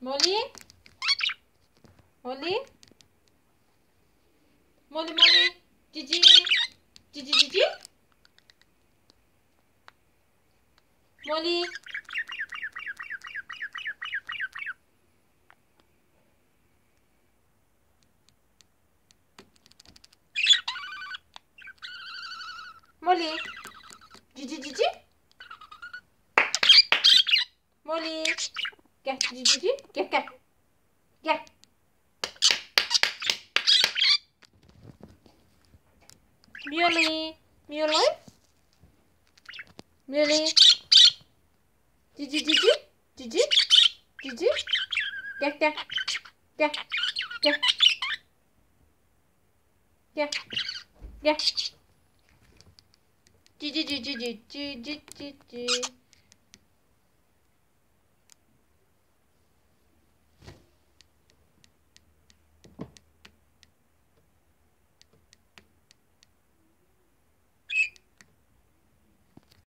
Molly? Molly? Molly, Molly? Gigi? Gigi, Gigi? Molly? Molly? Gigi, Gigi? Molly? Gel Gigi, Gigi? Gel, gel. Gel. Molly? Molly? Molly? Gigi, Gigi? Gigi? Gigi? Gel, gel. Gel. Gel. Gel. Gel. Gigi, Gigi, Gigi, Gigi, Gigi.